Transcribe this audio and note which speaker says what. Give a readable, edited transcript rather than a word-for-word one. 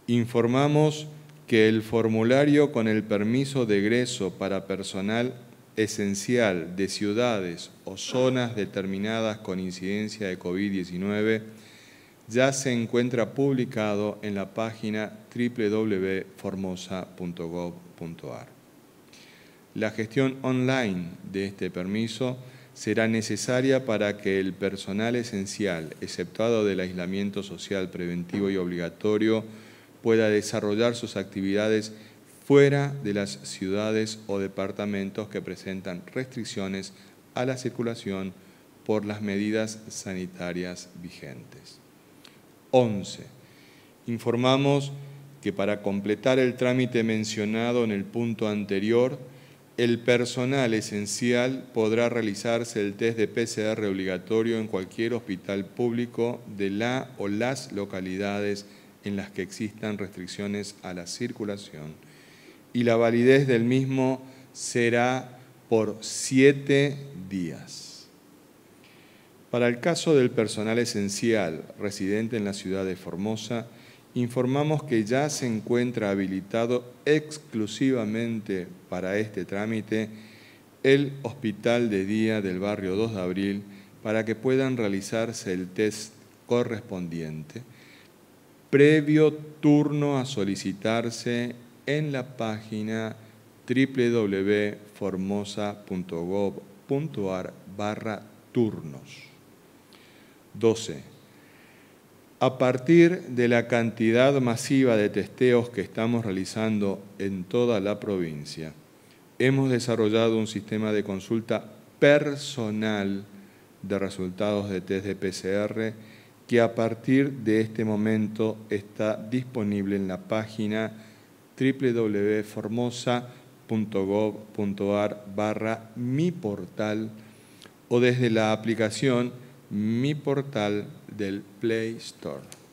Speaker 1: Informamos que el formulario con el permiso de egreso para personal esencial de ciudades o zonas determinadas con incidencia de COVID-19 ya se encuentra publicado en la página www.formosa.gov.ar. La gestión online de este permiso será necesaria para que el personal esencial, exceptuado del aislamiento social preventivo y obligatorio, pueda desarrollar sus actividades fuera de las ciudades o departamentos que presentan restricciones a la circulación por las medidas sanitarias vigentes. 11. Informamos que para completar el trámite mencionado en el punto anterior, el personal esencial podrá realizarse el test de PCR obligatorio en cualquier hospital público de la o las localidades en las que existan restricciones a la circulación, y la validez del mismo será por 7 días. Para el caso del personal esencial residente en la ciudad de Formosa, informamos que ya se encuentra habilitado exclusivamente para este trámite el Hospital de Día del barrio 2 de Abril para que puedan realizarse el test correspondiente, previo turno a solicitarse en la página www.formosa.gov.ar/turnos. 12. A partir de la cantidad masiva de testeos que estamos realizando en toda la provincia, hemos desarrollado un sistema de consulta personal de resultados de test de PCR que a partir de este momento está disponible en la página www.formosa.gov.ar/miportal o desde la aplicación Mi Portal del Play Store.